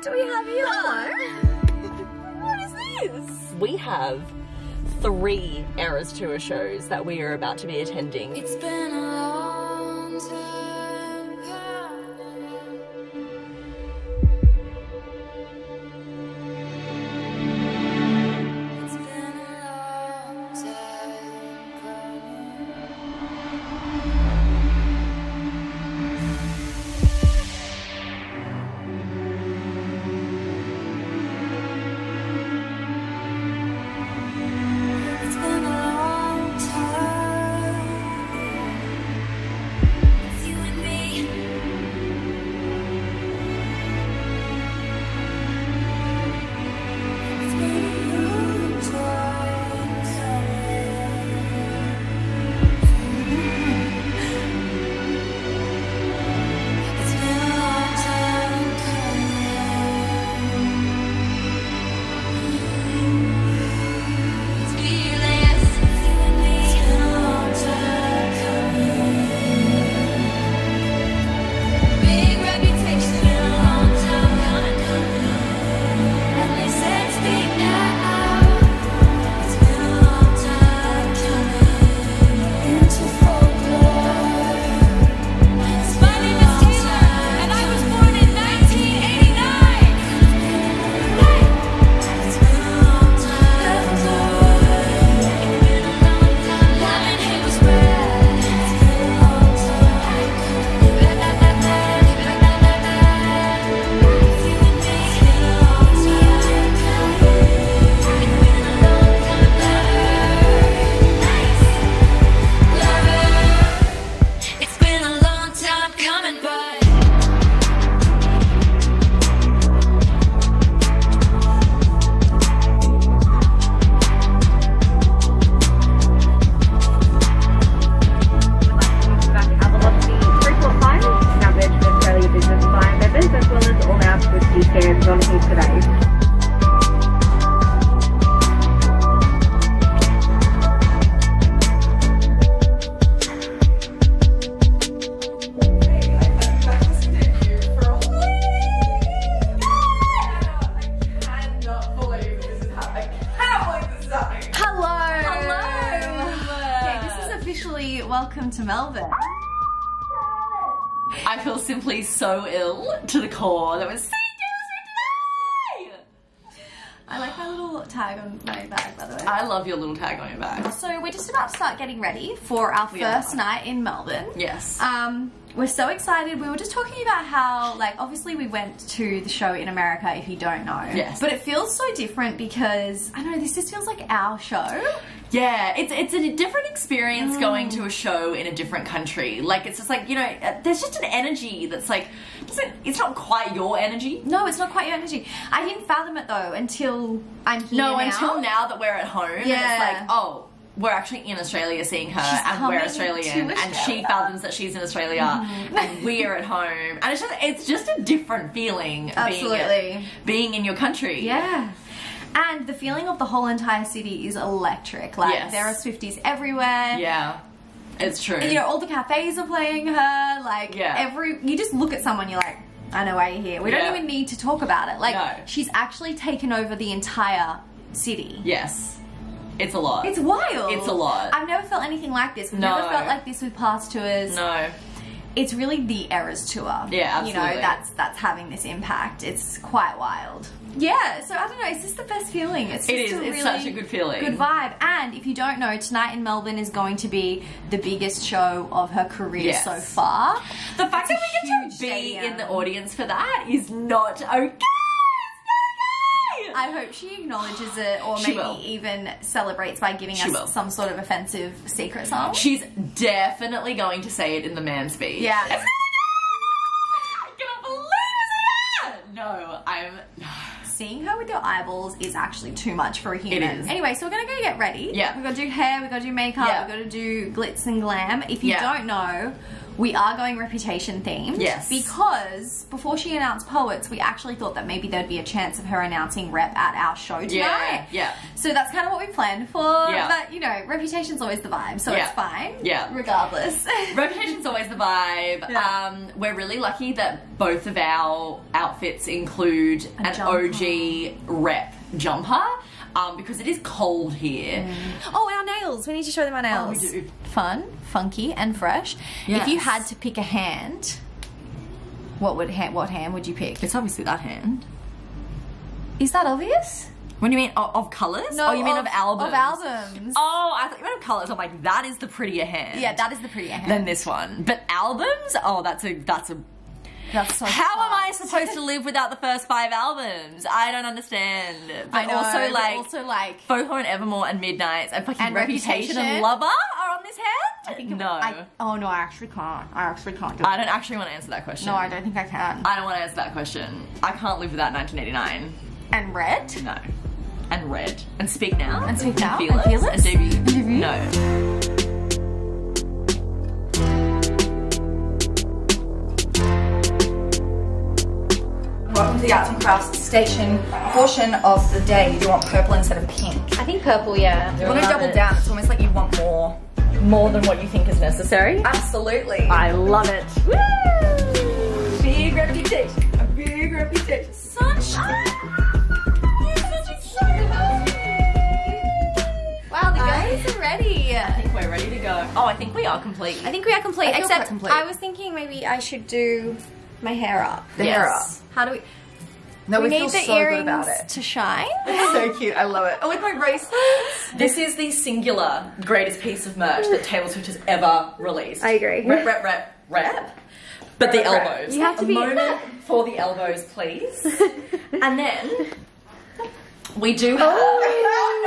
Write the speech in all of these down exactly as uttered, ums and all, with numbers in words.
do we have here? What is this? We have three Eras Tour shows that we are about to be attending. It's been a long time. It's been a long time coming. It's been a long time with you and me. It's been a long time coming. It's been a long time unhinged today. Welcome to Melbourne. I feel simply so ill to the core. That was so today. I like my little tag on my bag, by the way. I love your little tag on your bag. So we're just about to start getting ready for our We first are. night in Melbourne. Yes. Um, we're so excited. We were just talking about how, like, obviously we went to the show in America, if you don't know. Yes. But it feels so different because, I don't know, this just feels like our show. Yeah, it's it's a different experience Mm. going to a show in a different country. Like, it's just like, you know, uh, there's just an energy that's like, doesn't, it's not quite your energy. No, it's not quite your energy. I didn't fathom it though until I'm here No, now. until now that we're at home, Yeah. it's like, oh, we're actually in Australia seeing her, She's and we're coming Australian, to and she Australia. fathoms that she's in Australia, Mm-hmm. and we're at home, and it's just it's just a different feeling. Absolutely. Being, being in your country. Yeah. And the feeling of the whole entire city is electric. Like, Yes. there are Swifties everywhere. Yeah, it's true. And, you know, all the cafes are playing her. Like, Yeah. every... You just look at someone, you're like, I know why you're here. We Yeah. don't even need to talk about it. Like, No. she's actually taken over the entire city. Yes, it's a lot. It's wild. It's a lot. I've never felt anything like this. We've No. never felt like this with past tours. No. It's really the Eras tour. Yeah, You know, absolutely. that's that's having this impact. It's quite wild. Yeah, so I don't know, it's just the best feeling. It's just It is, a it's really such a good feeling. Good vibe. And if you don't know, tonight in Melbourne is going to be the biggest show of her career Yes. so far. The fact It's that we a get huge to be stadium. in the audience for that is not okay. It's not okay. I hope she acknowledges it, or She maybe will. even celebrates by giving She us will. some sort of offensive secret song. She's definitely going to say it in the man speech. Yeah. It's not okay. I cannot believe it's that. No, I'm. Seeing her with your eyeballs is actually too much for a human. is. Anyway, so we're gonna go get ready. Yeah. We've got to do hair, we've got to do makeup, Yeah. we've got to do glitz and glam. If you Yeah. don't know, we are going Reputation themed. Yes. Because before she announced Poets, we actually thought that maybe there'd be a chance of her announcing Rep at our show tonight. Yeah, yeah. So that's kind of what we planned for. Yeah. But, you know, reputation's always the vibe, so Yeah. it's fine. Yeah. Regardless. Reputation's always the vibe. Yeah. Um, we're really lucky that both of our outfits include A an jumper. O G rep jumper. Um, because it is cold here. Oh, our nails. We need to show them our nails. we do. Fun, funky, and fresh. Yes. If you had to pick a hand, what would ha what hand would you pick? It's obviously that hand. Is that obvious? What do you mean? Of, of colours? oh, you mean of, albums? Of albums. Oh, I thought you meant of colours. I'm like, that is the prettier hand. Yeah, that is the prettier hand. Than this one. But albums? Oh, that's a that's a That's so How am I fun. supposed to live without the first five albums? I don't understand. But I know, also but like also like Folklore and Evermore and Midnights and fucking And Reputation, Reputation. and Lover are on this hand? I think it- no. I, oh no, I actually can't. I actually can't do I it. don't actually want to answer that question. No, I don't think I can. I don't want to answer that question. I can't live without nineteen eighty-nine. And red? No. And Red. And Speak Now. And Speak Now. Fearless. And Fearless. And Debut. And Debut. No. Welcome to the Arts and Crafts station portion of the day. You do want purple instead of pink. I think purple, yeah. You want to double down. It's almost like you want more. More than what you think is necessary. Absolutely. I love it. Woo! Big reputation. A big reputation. Sunshine. Wow, the girls are ready. I think we're ready to go. Oh, I think we are complete. I think we are complete. I feel Except quite complete. I was thinking maybe I should do my hair up. The hair up. How do we? No, we, we feel need the so good earrings about it. to shine. So cute. I love it. Oh, with my bracelets. This is the singular greatest piece of merch that Taylor Swift has ever released. I agree. Rep, rep, rep, rep. But the Rep, rep. elbows. You have to a be- moment for the elbows, please. And then we do have. Oh,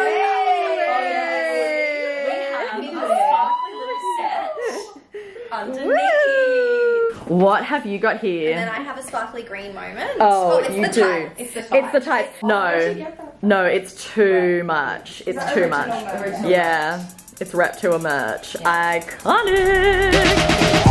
We have a sparkly little set underneath. What have you got here? And then I have a sparkly green moment. Oh, it's you the do. type. It's the type. It's the type. No, no, it's too much. It's too much. Yeah, it's rep to a merch. Iconic.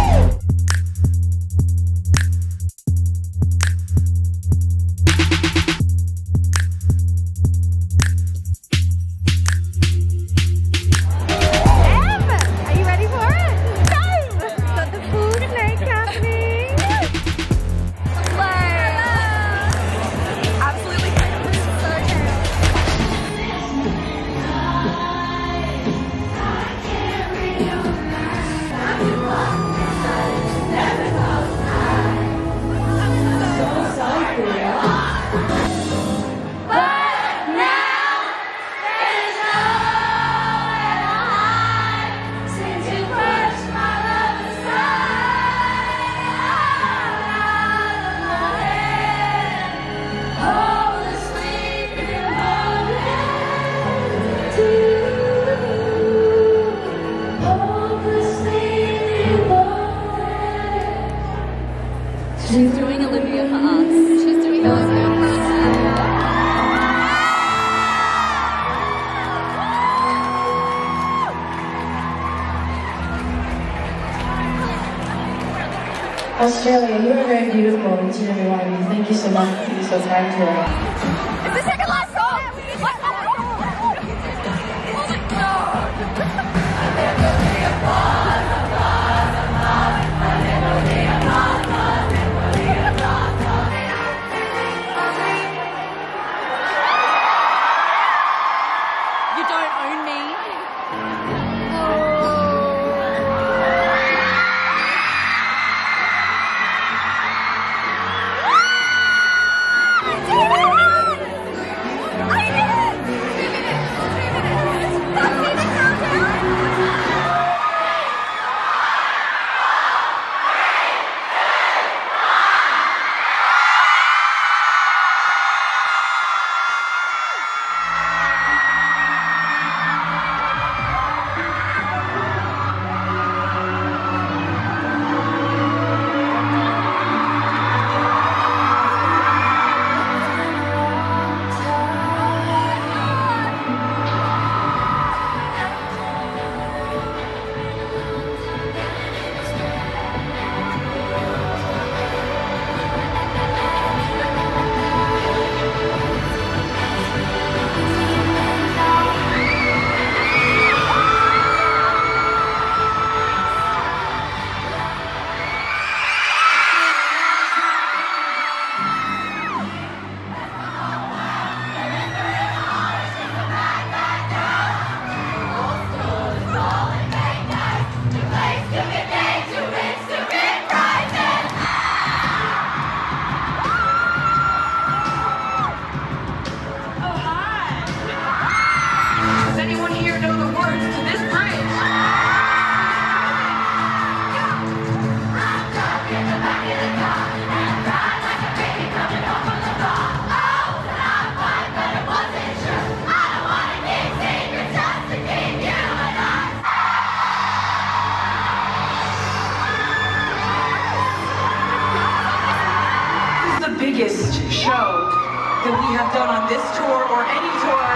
Are you ready for it? Go! Got the food and night happening. Absolutely. She's doing Olivia for us. She's doing Olivia for us. Australia, you are very beautiful each and every one of you. Thank you so much for being so kind to us. It's the second last song! You don't own me. backwards to this bridge. Biggest show that we have done on this tour or any tour.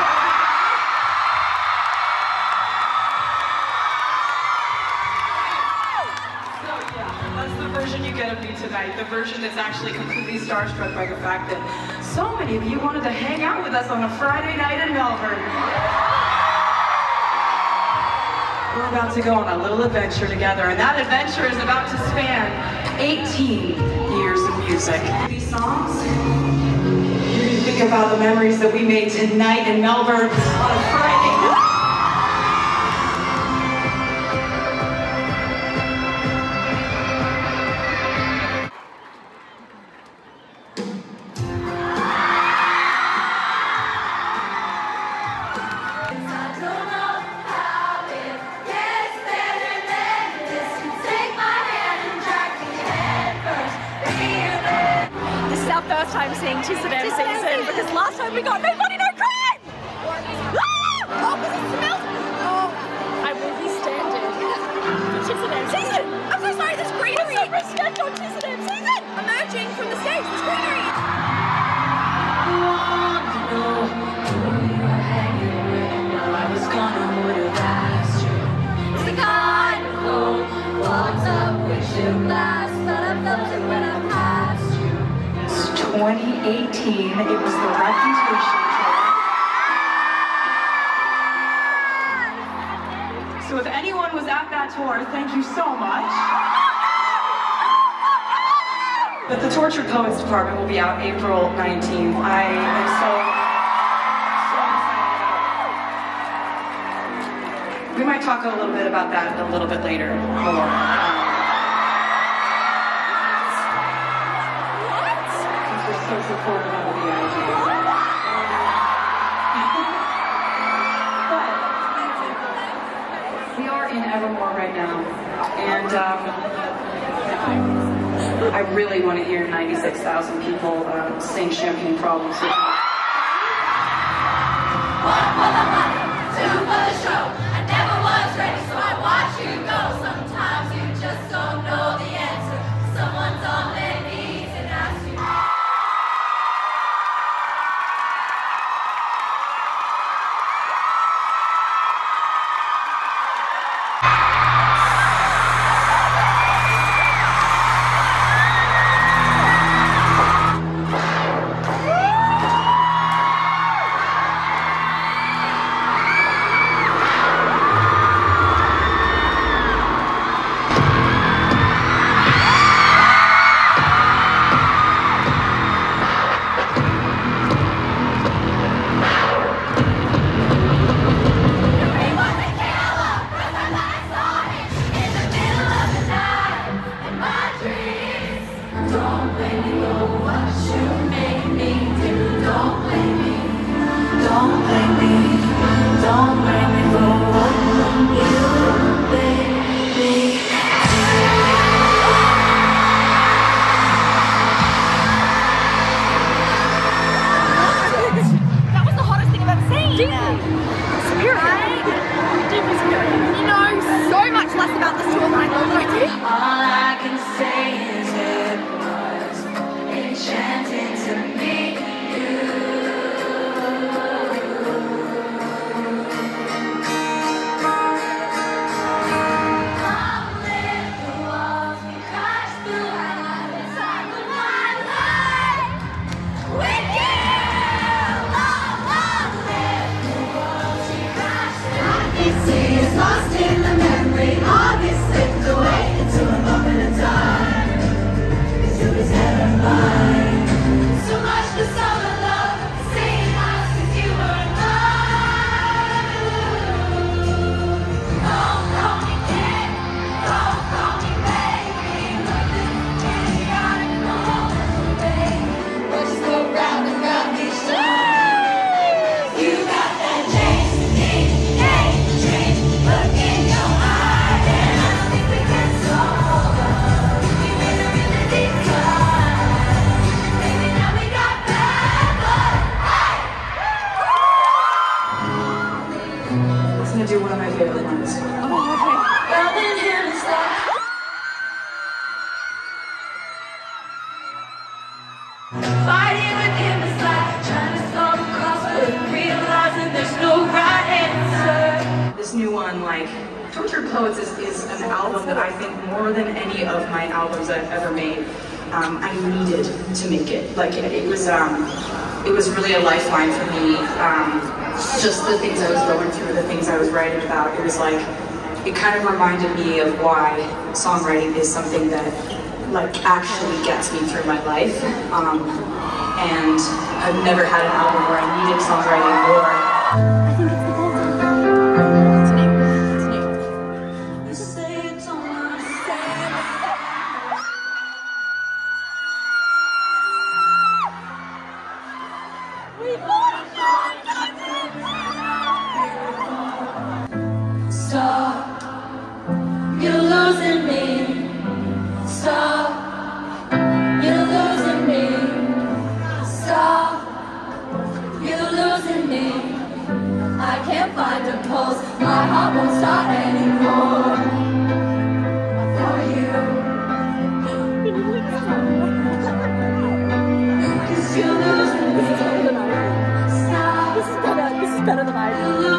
So yeah, that's the version you get of me tonight. The version that's actually completely starstruck by the fact that so many of you wanted to hang out with us on a Friday night in Melbourne. We're about to go on a little adventure together, and that adventure is about to span eighteen years of music. These songs, you're gonna think about the memories that we made tonight in Melbourne on a Friday night. First time seeing Chatsandreacts season because last time we got no body, no crime! Ah! Oh, because it smells! Oh, I will be standing for Chatsandreacts season! I'm so sorry, there's greenery! I'm so respect on Chatsandreacts season! Emerging from the stage, there's greenery! I was gonna would have asked you. It's the kind of cold walks up with your glass, but I felt it when I passed you. twenty eighteen, it was the Reputation tour. So if anyone was at that tour, thank you so much. But the Tortured Poets Department will be out April nineteenth. I am so, so excited about it. We might talk a little bit about that a little bit later, more. Um, so supportive of the idea. But we are in Evermore right now, and um, I really want to hear ninety-six thousand people uh, sing Champagne Problems with me. One for the money, two for the show. I never was ready, so I watch you go. Sometimes you just don't know the answer. Someone's on their knees and asks you. Lost in the memory, all gets slipped away into a moment. gonna do one of my favorite ones. Oh, okay. Fighting with him is like trying to solve a crossword, realizing there's no right answer. This new one, like, Tortured Poets is, is an album that I think more than any of my albums that I've ever made, um, I needed to make it. Like, it, it was um, it was really a lifeline for me. Um, just the things I was going through, the things I was writing about. It was like, it kind of reminded me of why songwriting is something that, like, actually gets me through my life. Um, and I've never had an album where I needed songwriting more. I think it's the whole time. It's new. It's new. You say it's all I say. Stop, you're losing me. Stop, you're losing me. Stop, you're losing me. I can't find a pulse, my heart won't start anymore. For you, 'cause you're losing me. Stop, This is better. This is better than I do.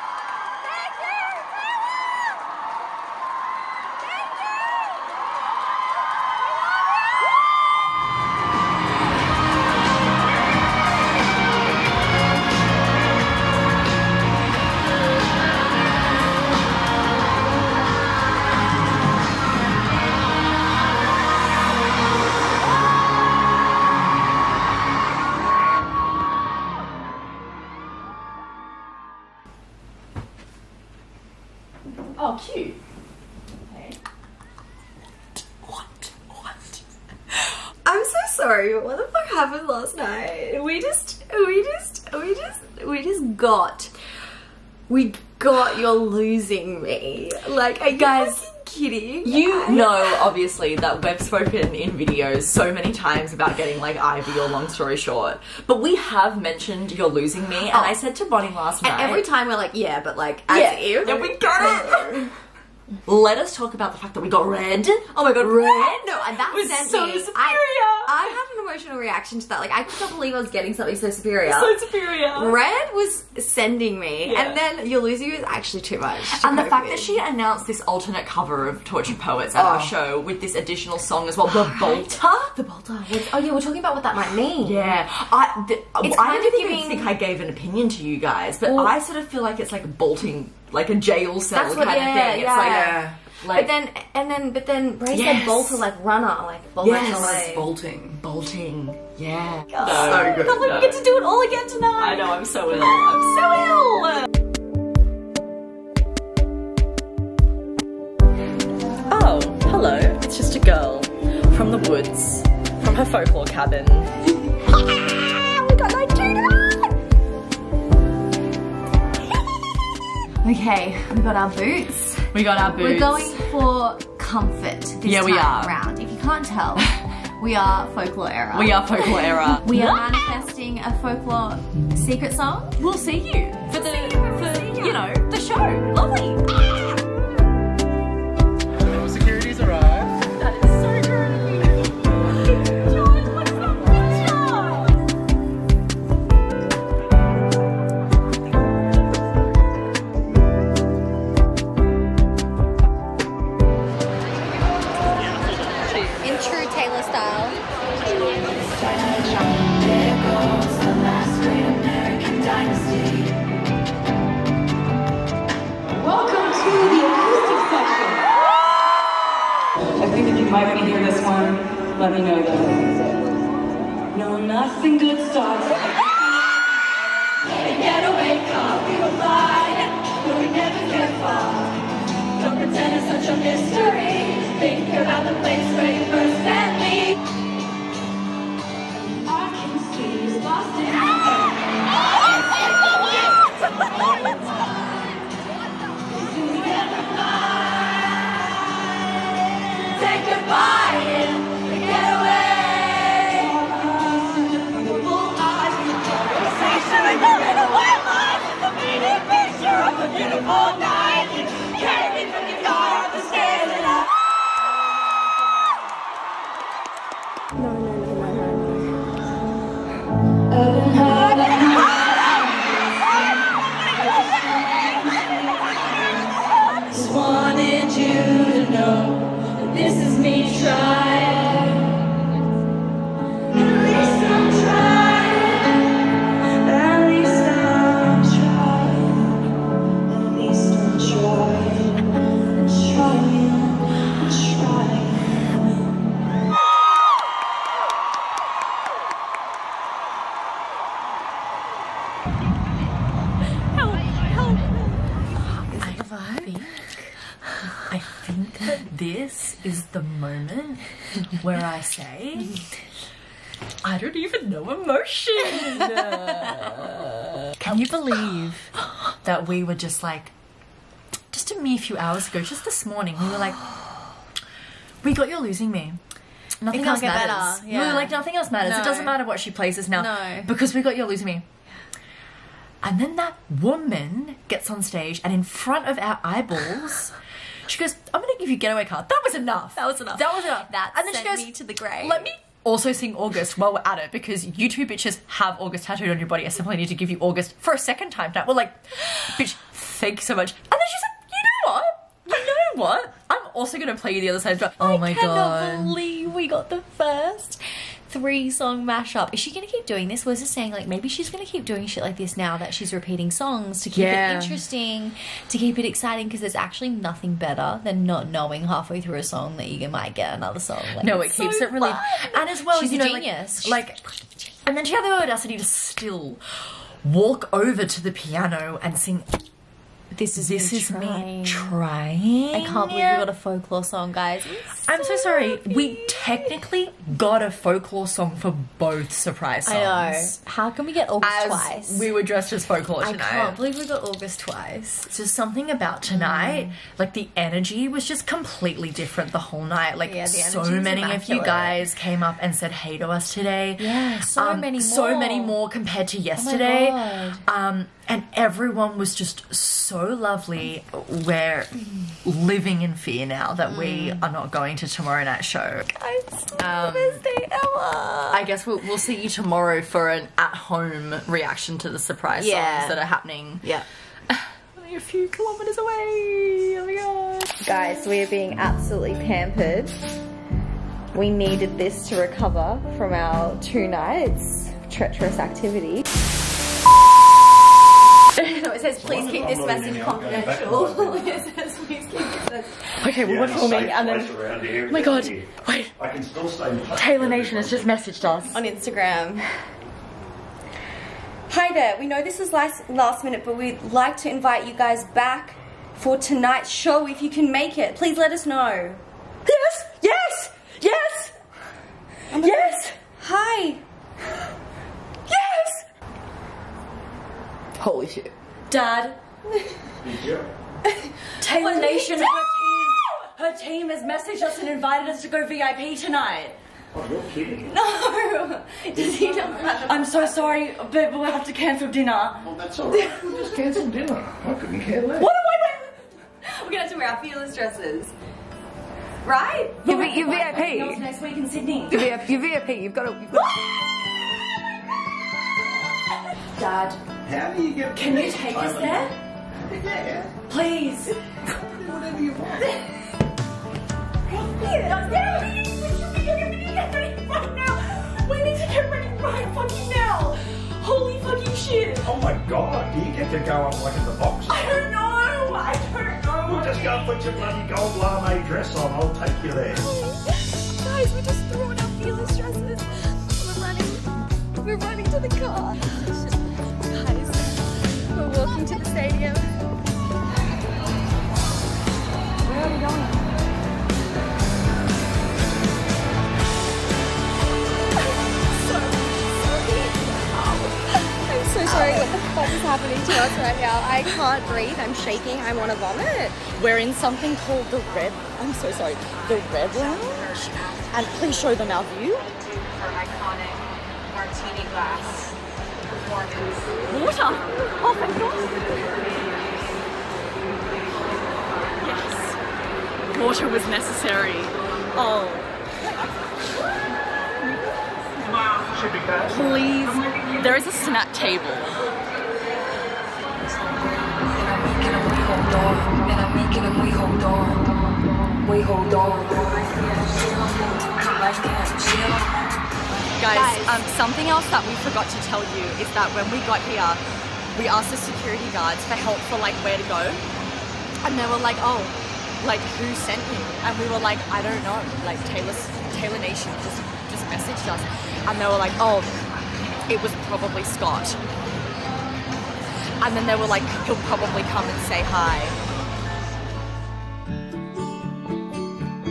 Oh, cute. Okay. What? What? I'm so sorry, but what the fuck happened last night? We just, we just, we just, we just got, we got You're Losing Me. Like, are you Guys, fucking kidding? You I- know, obviously, that we've spoken in videos so many times about getting, like, Ivy or Long Story Short, but we have mentioned You're Losing Me, and Oh. I said to Bonnie last And night... every time we're like, yeah, but like, as Yeah, if. yeah, we got it! Let us talk about the fact that we got Red. Oh my god, Red! No, and that was sent so me. superior! I, I had an emotional reaction to that. Like, I could not believe I was getting something so superior. So superior. Red was sending me, Yeah. and then You're Losing Me was actually too much. to And the cope fact with. that she announced this alternate cover of Tortured Poets at Oh. our show with this additional song as well, The Bolter. The bolter. Was, oh yeah, we're talking about what that might mean. Yeah, I, th- It's I kind didn't of even giving- think I gave an opinion to you guys, but Well- I sort of feel like it's like bolting, like a jail cell That's what- kind yeah, of thing. It's yeah. like, Yeah. like But then, and then, but then, Ray Yes. said bolter like runner, like bolting Yes. away. Bolting. bolting. Yeah. Oh, So good. I can't believe no. we get to do it all again tonight. I know, I'm so ill. I'm so ill. Oh, hello. It's just a girl from the woods, from her folklore cabin. We got no Okay, we got our boots. We got our boots. We're going for comfort this Yeah, time we are. around. If you can't tell, we are folklore era. We are folklore era. We are manifesting a folklore secret song. We'll see you for the, for, you know, the show. Lovely. Security's arrived. That is so great. John, what's that picture? In true Taylor style. There goes the last great American dynasty. Welcome to the acoustic section. I think if you might be hear this one, let me know though. No, nothing good starts. A getaway car, we will fly, but we never get far. Don't pretend it's such a mystery. Think about the place where you first met me. I can see you lost in Say goodbye in the getaway. The bull eyes, the conversation, and the white line, the meaning picture of a beautiful this is the moment where I say, I don't even know emotion. Can you believe that we were just like, just a mere few hours ago, just this morning, we were like, we got You're Losing Me. Nothing It can't else get matters. better, yeah. No, like nothing else matters. No. It doesn't matter what she plays us now. No. Because we got You're Losing Me. And then that woman gets on stage and in front of our eyeballs, she goes, I'm going to give you Getaway Car. That was enough. That was enough. That was enough. That and then sent she goes, me to the grave. Let me also sing August while we're at it, because you two bitches have August tattooed on your body. I simply need to give you August for a second time now. We're like, bitch, thank you so much. And then she said, you know what? You know what? I'm also going to play you the other side as well. Oh my I cannot god. believe we got the first three song mashup. Is she going to keep doing this? Was it saying like maybe she's going to keep doing shit like this now that she's repeating songs to keep Yeah. it interesting, to keep it exciting? Because there's actually nothing better than not knowing halfway through a song that you might get another song. Like, No, it it's keeps so it really. fun. And as well, She's you a know, like- genius. Like, and then she had the audacity to still walk over to the piano and sing. This is This me is trying. me trying. I can't believe we got a folklore song, guys. I'm so sorry. We technically got a folklore song for both surprise songs. I know. How can we get August As twice? we were dressed as folklore I tonight. can't believe we got August twice. It's just something about tonight. Like the energy was just completely different the whole night. Like Yeah, the so energy was many of you immaculate. guys came up and said hey to us today. Yeah, so many So more. many more compared to yesterday. God. Um, and everyone was just so lovely. We're living in fear now that we are not going to tomorrow night's show. It's the Um, best day ever. I guess we'll, we'll see you tomorrow for an at-home reaction to the surprise Yeah. songs that are happening. Yeah. Only a few kilometers away. Oh my god. Guys, we are being absolutely pampered. We needed this to recover from our two nights of treacherous activity. It says, please keep this message confidential. It says, please keep this message. Okay, well, we're filming and then. Oh my god, wait. I can still stay in touch. Taylor Nation has just messaged us. On Instagram. Hi there, we know this is last, last minute, but we'd like to invite you guys back for tonight's show if you can make it. Please let us know. Yes! Yes! Yes! Yes! Hi. Yes! Holy shit. Dad, Taylor Nation, her team, her team has messaged us and invited us to go V I P tonight. Oh, you're kidding. No. Does he not have I'm so sorry, but we'll have to cancel dinner. Well, that's alright. We'll just cancel dinner. I couldn't care less. What am I doing? We're gonna have to wear our fearless dresses. Right? You're, you're V I P. Girls next week in Sydney. You're V I P. You're V I P. You've got to. You've got Dad, How do you get... can you take us there? Yeah. Please. Whatever you want. We need to get ready right fucking now. Holy fucking shit. Oh my god, do you get to go up like in the box? I don't know. I don't know. Well, just go and put your bloody gold lame dress on. I'll take you there. Guys, we just threw on our fearless dresses. We're running. We're running to the car. Guys, we're walking to the stadium. Where are we going? I'm so sorry. What the fuck is happening to us right now? I can't breathe. I'm shaking. I want to vomit. We're in something called the Red, I'm so sorry, the Red Lounge. And please show them our view. For iconic martini glass performance. Water! Oh my god! Yes. Water was necessary. Oh. Please. There is a snack table. Guys, um, something else that we forgot to tell you is that when we got here, we asked the security guards for help for like where to go. And they were like, oh, like who sent you? And we were like, I don't know. Like Taylor, Taylor Nation just, just messaged us. And they were like, oh, it was probably Scott. And then they were like, he'll probably come and say hi.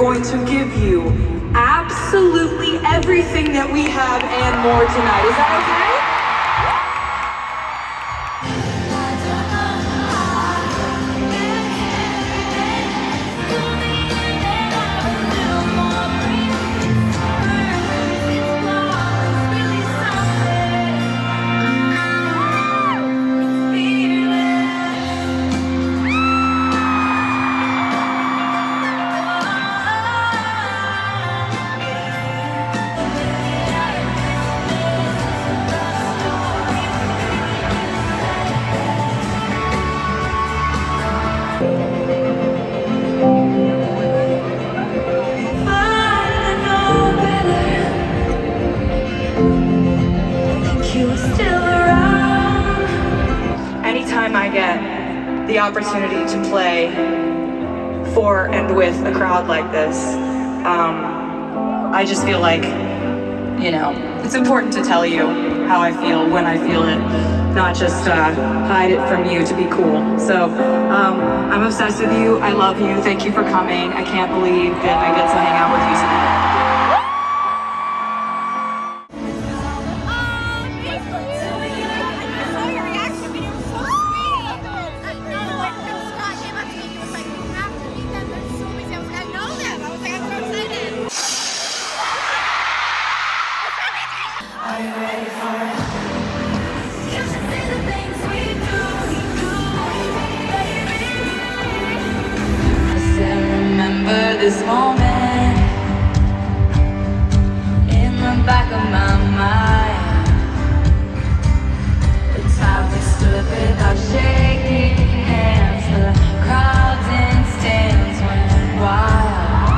going to give you absolutely everything that we have and more tonight. Is that okay? I get the opportunity to play for and with a crowd like this, um, I just feel like, you know, it's important to tell you how I feel when I feel it, not just uh, hide it from you to be cool. So um, I'm obsessed with you. I love you. Thank you for coming. I can't believe that I get to hang out with you tonight. This moment in the back of my mind, the time we stood without shaking hands, the crowds in stands went wild.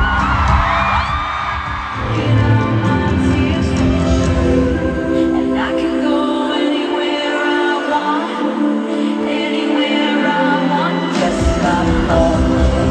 You know my tears true, and I can go anywhere I want, anywhere I want, just by home.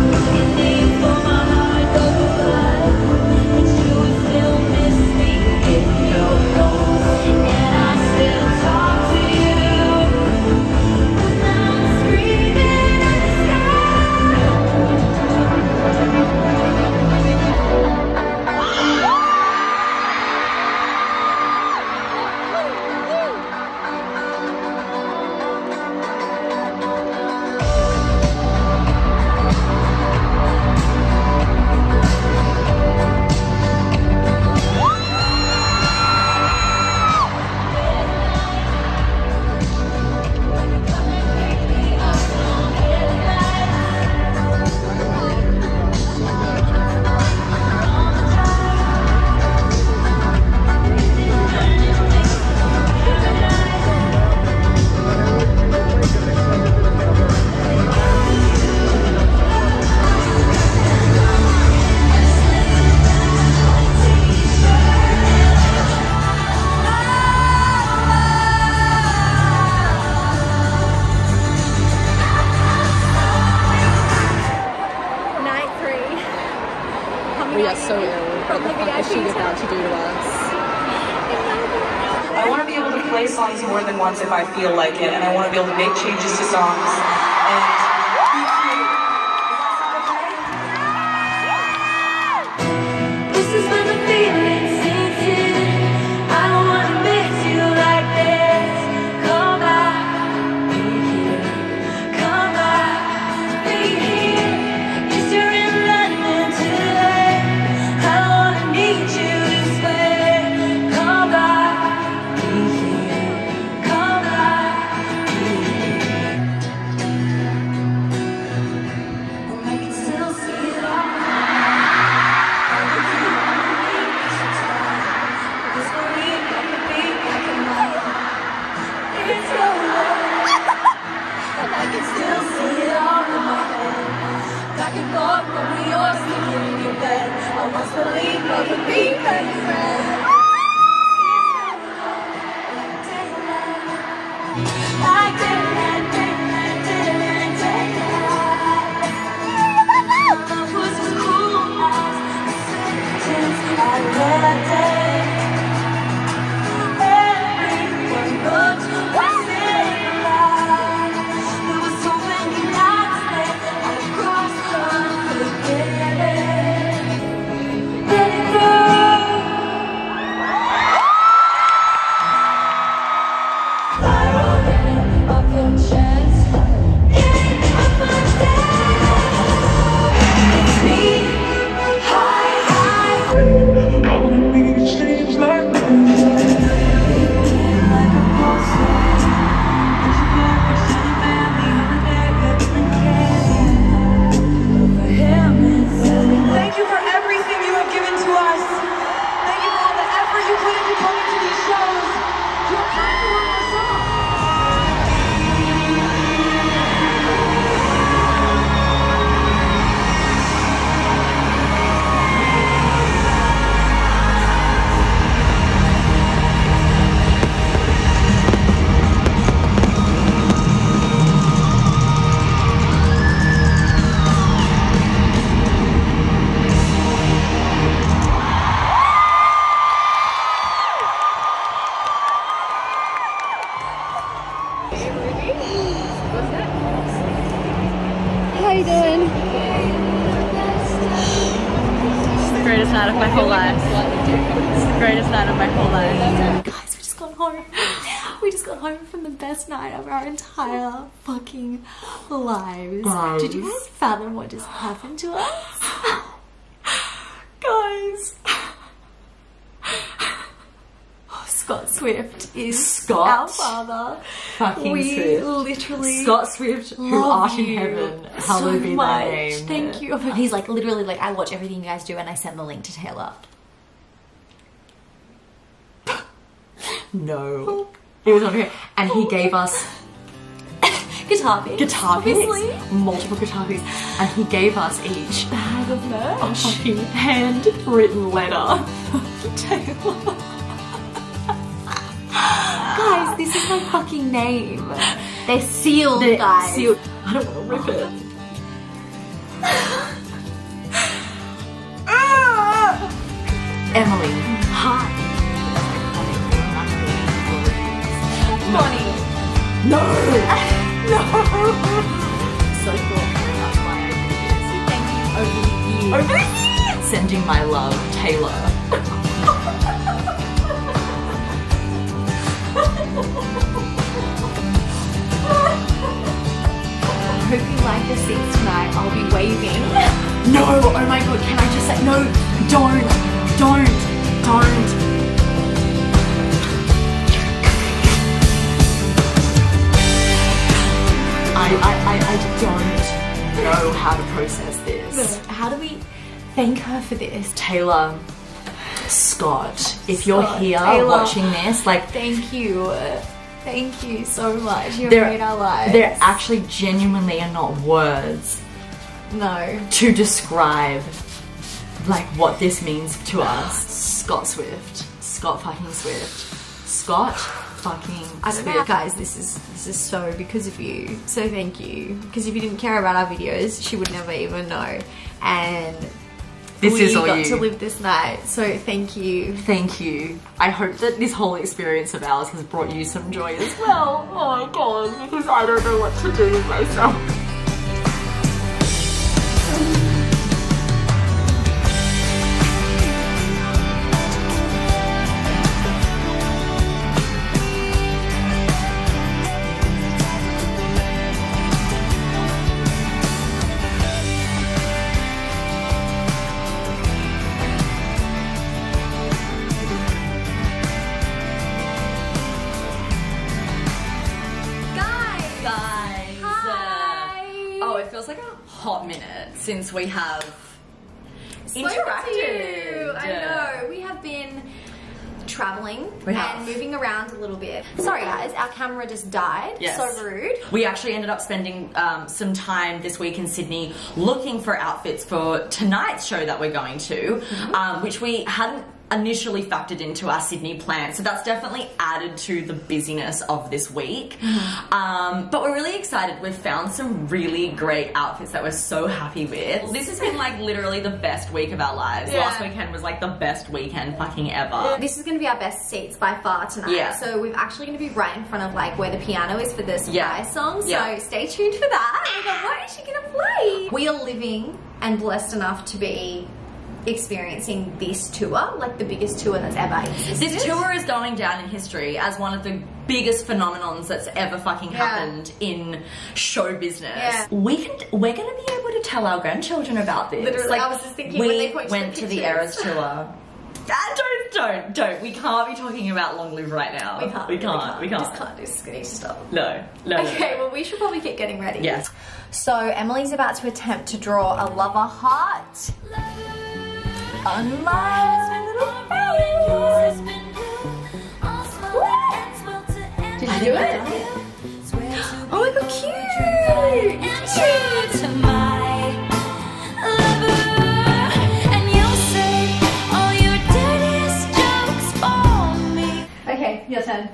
We are so ill. What the fuck is she about to do to us? I want to be able to play songs more than once if I feel like it, and I want to be able to make changes to songs and be creative. This is when the feeling sinks in. I don't want to miss you like this. Come back, be here. Come back, be here. Yes, you're in London today. I don't want to need you to swear. Come back, be here. Come back, be here. night of my whole life. It's the greatest night of my whole life. Guys, we just got home. We just got home from the best night of our entire fucking lives. Guys. Did you fathom what just happened to us? Guys. Scott Swift is Scott our father. Fucking we Swift. literally Scott Swift, who love art in you heaven, so hallowed be much. thy name. Thank you. He's like literally like, I watch everything you guys do and I send the link to Taylor. No. It was on here. And he gave us Guitar picks. guitar picks, obviously. multiple guitar picks, and he gave us each Bag of a merch. fucking handwritten letter to Taylor. Guys, this is my fucking name. They're sealed, They're guys. sealed. I don't want to rip it. Emily. Hi. Bonny. No! No! So thoughtful, that's why I did this. Thank you. Over the years. Over the years! Sending my love, Taylor. I hope you like the seats tonight. I'll be waving. No! Oh my god, can I just say, no! Don't! Don't! Don't! I, I, I, I don't know how to process this. How do we thank her for this? Taylor, Scott, if you're Scott, here Taylor. watching this, like, Thank you. Thank you so much. You've there, made our lives. there actually genuinely are not words No. to describe like what this means to us. Scott Swift. Scott fucking Swift. Scott fucking I don't know, Swift. guys, this is this is so because of you. So thank you. Because if you didn't care about our videos, she would never even know. And This we is all got you. to live this night. So thank you. Thank you. I hope that this whole experience of ours has brought you some joy as well. Oh my god, because I don't know what to do with myself. Feels like a hot minute since we have interacted. I know. We have been traveling We and have. moving around a little bit. Sorry guys, our camera just died. Yes. So rude. We actually ended up spending um, some time this week in Sydney looking for outfits for tonight's show that we're going to, mm-hmm. um, which we hadn't initially factored into our Sydney plan. So that's definitely added to the busyness of this week. Mm-hmm. um, but we're really excited. We've found some really great outfits that we're so happy with. This has been like literally the best week of our lives. Yeah. Last weekend was like the best weekend fucking ever. This is going to be our best seats by far tonight. Yeah. So we're actually going to be right in front of like where the piano is for the surprise Yeah. song. So Yeah. stay tuned for that. I go, what is she going to play? We are living and blessed enough to be experiencing this tour, like the biggest tour that's ever existed. This tour is going down in history as one of the biggest phenomenons that's ever fucking Yeah. happened in show business. Yeah. We can, we're going to be able to tell our grandchildren about this. Literally, I was just thinking we when they point to went the to the pictures. Eras tour. Ah, don't, don't, don't. We can't be talking about Long Live right now. We can't. We can't. We can't. Just can't. Just need to stop. No, no. no, Okay, no. well we should probably get getting ready. Yes. So Emily's about to attempt to draw a lover heart on my little face. Did you do it? Oh my god, cute! To my lover, and you'll say all your dirtiest jokes for me. Okay, your turn.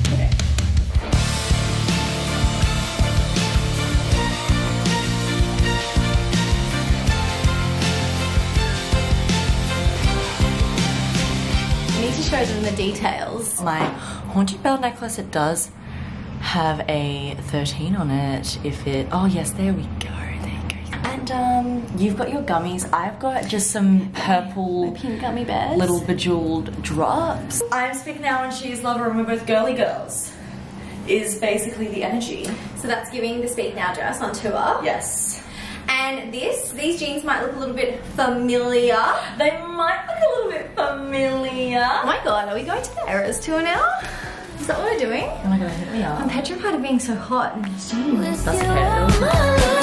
I need to show them the details. My haunted bell necklace, it does have a thirteen on it. If it, oh yes, there we go, there you go. And And um, you've got your gummies. I've got just some purple Pink gummy bears. little bejeweled drops. I'm Speak Now and she's Lover and we're both girly girls. Is basically the energy. So that's giving the Speak Now dress on tour. Yes. And this, these jeans might look a little bit familiar. They might look a little bit familiar. Oh my god, are we going to the Eras tour now? Is that what we're doing? Oh my god, hit me up. I'm petrified of being so hot in these jeans. That's okay.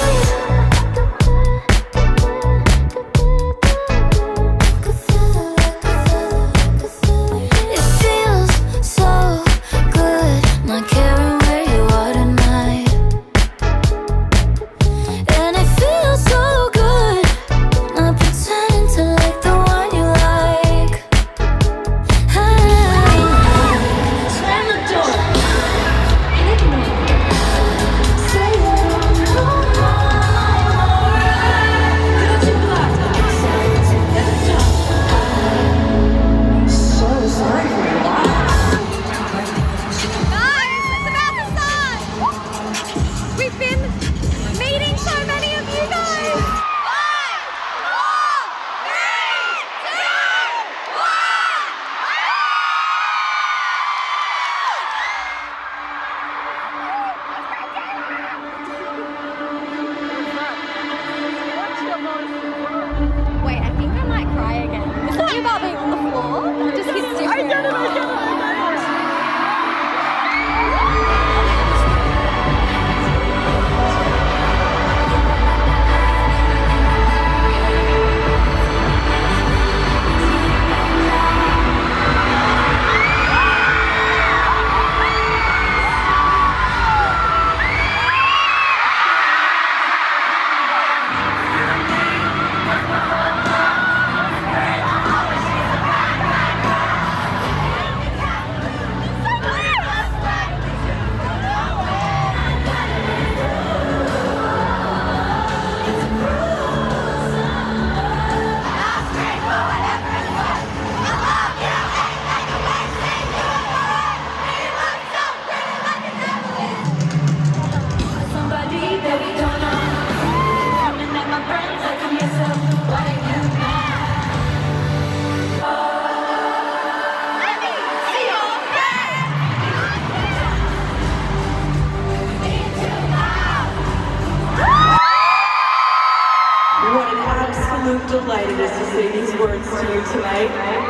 Delighted is to say these words to you tonight.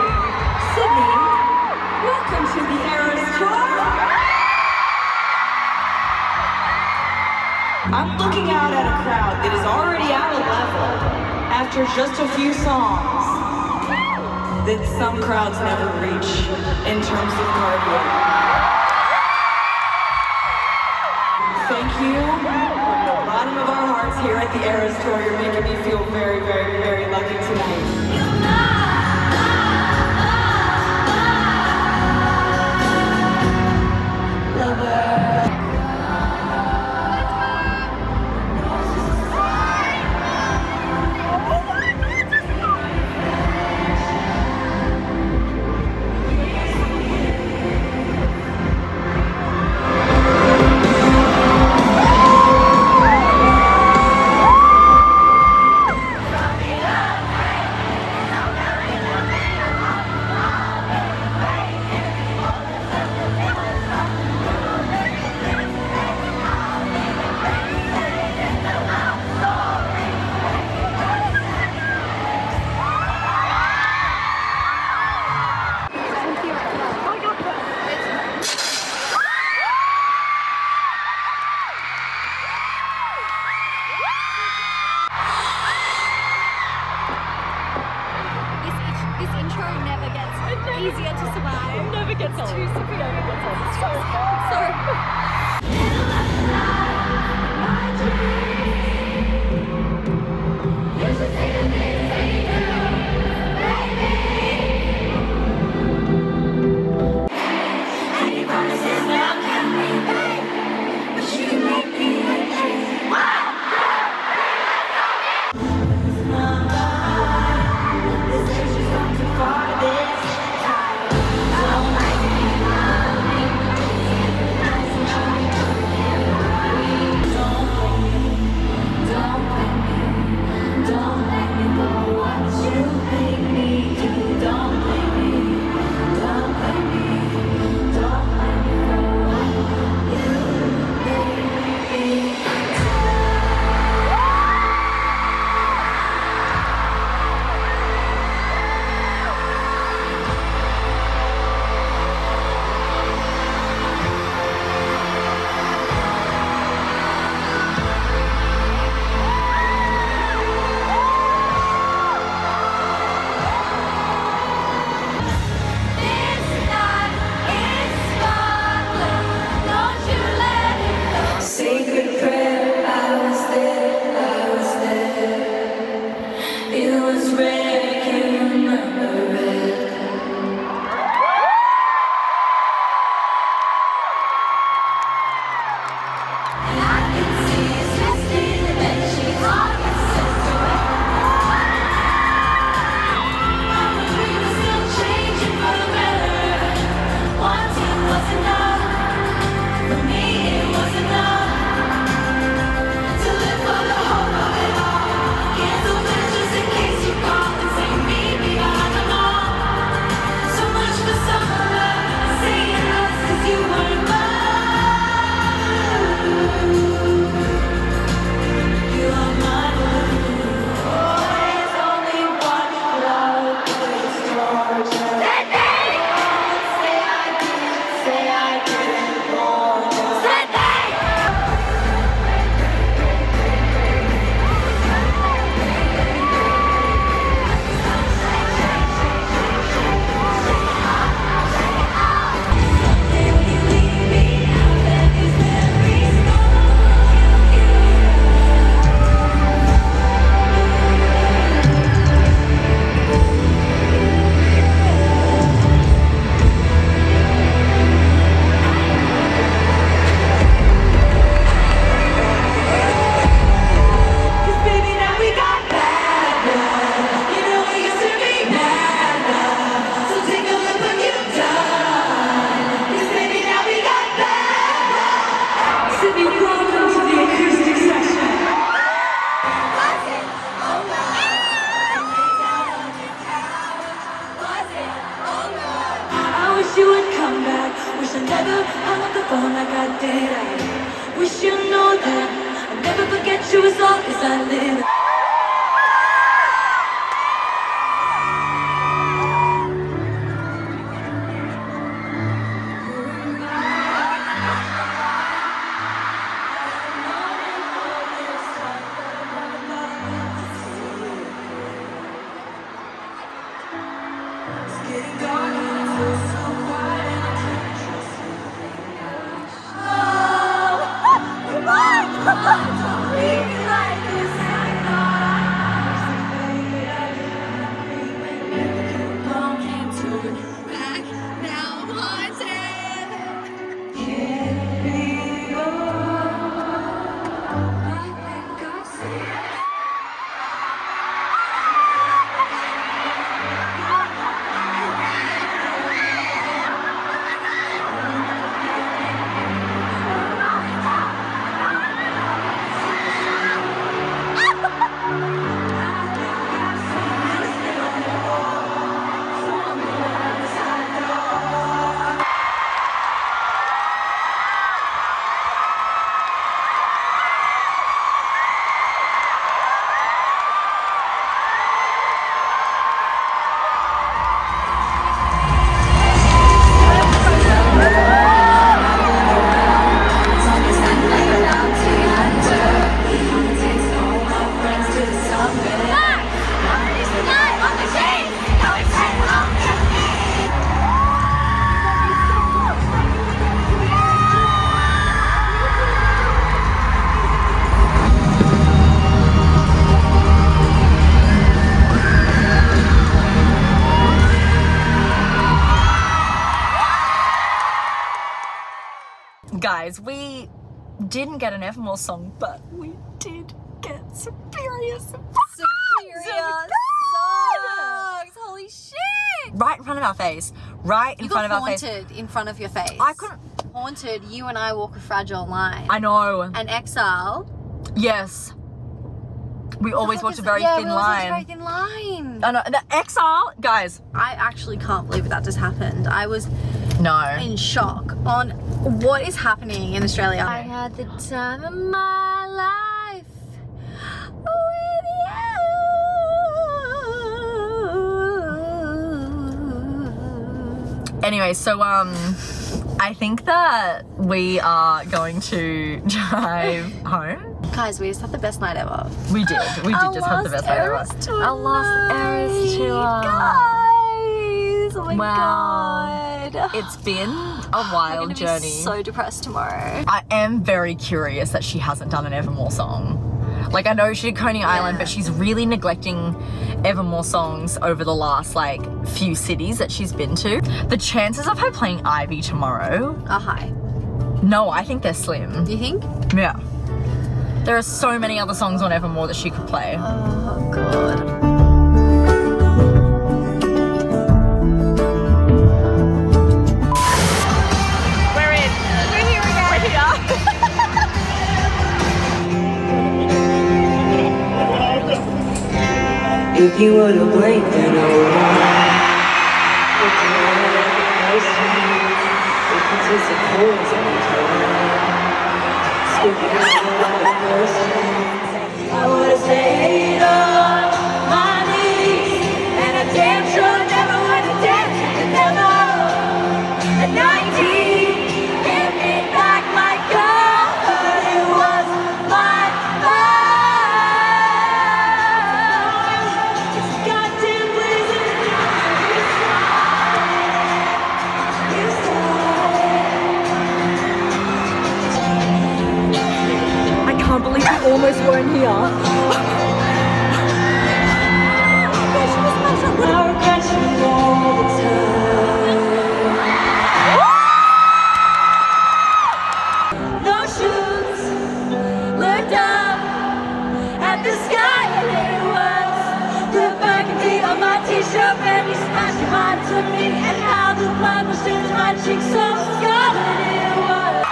Sydney, welcome to the Eras Tour. I'm looking out at a crowd that is already at a level after just a few songs that some crowds never reach in terms of cardio. Thank you from the bottom of our hearts here at the Eras Tour. You're making me feel very, very, very lucky tonight. Easier to survive. Never gets old. Too super. Never gets old. Sorry. Wish you know that I'll never forget you as long as I live. Guys, we didn't get an Evermore song, but we did get Superior Surprise! Superior songs! Holy shit! Right in front of our face. Right in You front got of our face. haunted in front of your face. I couldn't... Haunted, you and I walk a fragile line. I know. And Exile. Yes. We always walked a very yeah, thin we always line. walked a very thin line. I know. The Exile, guys. I actually can't believe that just happened. I was No. in shock on what is happening in Australia. I had the time of my life with you. Anyway, so um, I think that we are going to drive home. Guys, we just had the best night ever. We did. We did Our just have the best Lost night ever. Eras tour Our Lost Eras night. tour. Guys, oh my Wow. god. It's been a We're wild gonna journey. be so depressed tomorrow. I am very curious that she hasn't done an Evermore song. Like, I know she did Coney Island, but she's really neglecting Evermore songs over the last, like, few cities that she's been to. The chances of her playing Ivy tomorrow... are high. No, I think they're slim. Do you think? Yeah. There are so many other songs on Evermore that she could play. Oh, God. We're in. We're here again. We're here. If you were to blink, then I would. I would have stayed on my knees, and I damn sure never would have danced together. At nineteen, hit me back my girl, but it was my fault. It's goddamn blizzard. You I can't believe we almost weren't here. I regret you all the time. No shoes, looked up at the sky and it was the burgundy on my t-shirt, and you smashed your mind to me, and how the blood was in my cheeks so scarlet it was.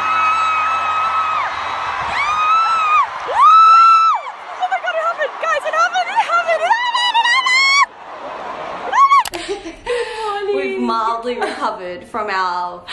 We've mildly recovered from our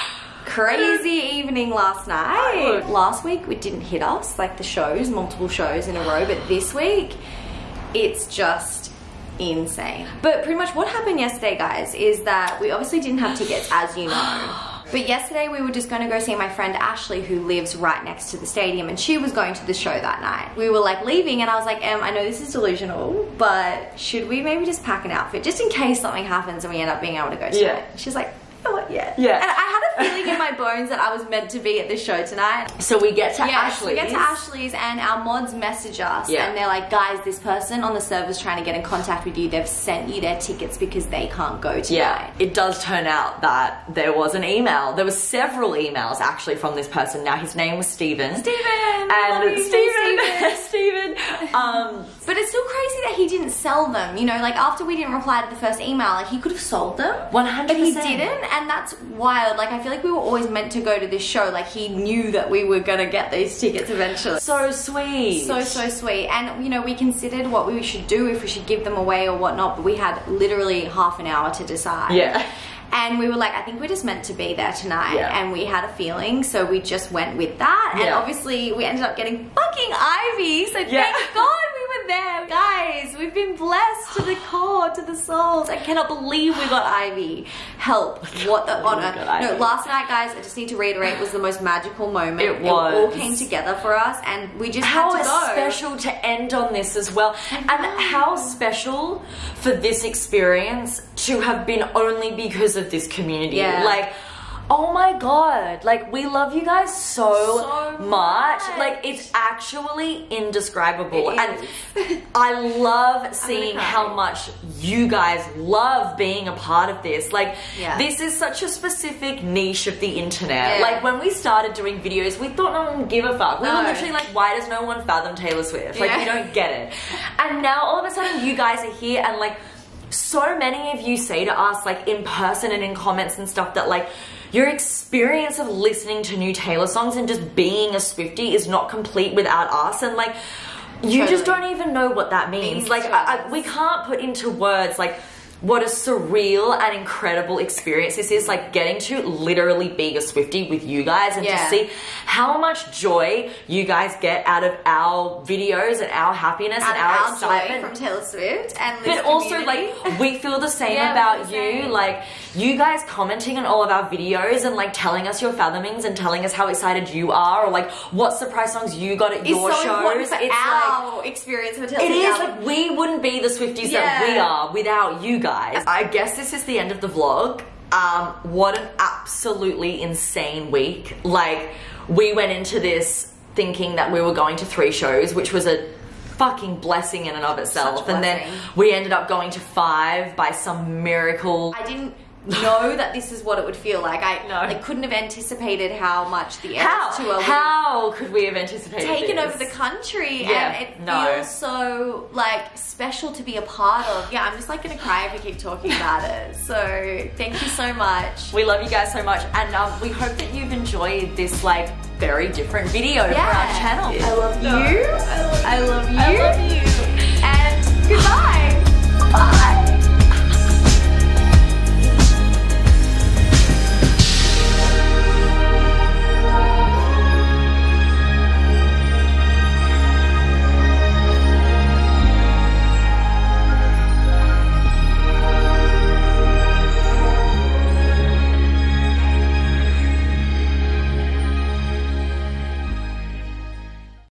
crazy evening last night. Last week we didn't hit us, like the shows, multiple shows in a row, but this week it's just insane. But pretty much what happened yesterday, guys, is that we obviously didn't have tickets, as you know. But yesterday we were just going to go see my friend Ashley, who lives right next to the stadium, and she was going to the show that night. We were like leaving and I was like, Em, I know this is delusional, but should we maybe just pack an outfit just in case something happens and we end up being able to go tonight? Yeah. She's like, you know what, yeah. Yeah. And I had a feeling in my bones that I was meant to be at this show tonight. So we get to yeah, Ashley's. we get to Ashley's and our mods message us Yeah. and they're like, guys, this person on the server's trying to get in contact with you. They've sent you their tickets because they can't go tonight. Yeah, it does turn out that there was an email. There was several emails actually from this person. Now his name was Steven. Steven! And Steven, Steven. Um, but it's still crazy that he didn't sell them. You know, like after we didn't reply to the first email, like he could have sold them. one hundred percent. But he didn't, and that's wild. Like I feel like we were always meant to go to this show. Like he knew that we were gonna get these tickets eventually. So sweet. So, so sweet. And you know, we considered what we should do, if we should give them away or whatnot, but we had literally half an hour to decide. Yeah. And we were like, I think we're just meant to be there tonight. Yeah. And we had a feeling, so we just went with that. And Yeah. obviously we ended up getting fucking Ivy. So Yeah. thank God we were there. Guys, we've been blessed to the core, to the souls. I cannot believe we got Ivy. Help. What the honor. got Ivy. No, last night, guys, I just need to reiterate, was the most magical moment. It was. all came together for us and we just How had to go. special to end on this as well. And how special for this experience to have been only because of this community. Yeah. Like, oh my god, like we love you guys so, So much. much. Like it's actually indescribable. It and is. I love seeing cry. how much you guys love being a part of this. Like Yeah. this is such a specific niche of the internet. Yeah. Like when we started doing videos, we thought no one would give a fuck. We No. were literally like, why does no one fathom Taylor Swift? Like Yeah. we don't get it. And now all of a sudden you guys are here and like so many of you say to us like in person and in comments and stuff that like your experience of listening to new Taylor songs and just being a Swiftie is not complete without us, and like you just Totally. don't even know what that means. Means like to I, I, us. we can't put into words like what a surreal and incredible experience this is, like getting to literally be a Swiftie with you guys and Yeah. to see how much joy you guys get out of our videos and our happiness Out and of our, our excitement joy from Taylor Swift and this but also community. like we feel the same Yeah, about we you. feel the same. Like you guys commenting on all of our videos and like telling us your fathomings and telling us how excited you are, or like what surprise songs you got at It's your so important shows. for It's our like experience with Taylor it Swift is album. like we wouldn't be the Swifties Yeah. that we are without you guys. I guess this is the end of the vlog. Um, what an absolutely insane week. Like we went into this thinking that we were going to three shows, which was a fucking blessing in and of itself. Such a And then blessing. we ended up going to five by some miracle. I didn't know that this is what it would feel like. I No. I couldn't have anticipated how much the How? Eras tour would have How could we have anticipated taken this? over the country, Yeah, and it no. feels so like special to be a part of. Yeah, I'm just like gonna cry if we keep talking about it. So thank you so much. We love you guys so much, and um, we hope that you've enjoyed this like very different video for our channel. I love you. I love you. I love you. And goodbye. Bye.